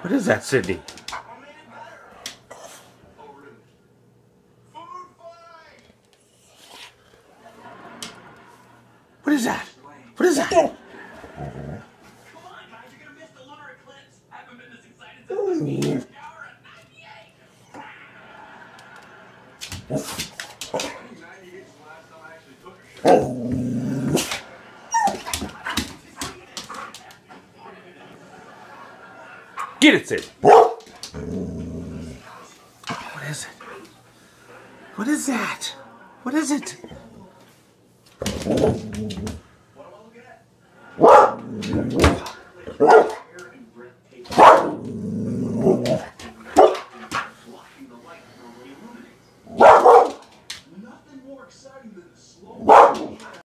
What is that, Sydney? What is that? What is that? Come on, guys, you're gonna miss the lunar eclipse. I haven't been this excited since my meteor shower at 98. 98's the last time I actually took a shower. Get it, Sid. What is it? What is that? What is it?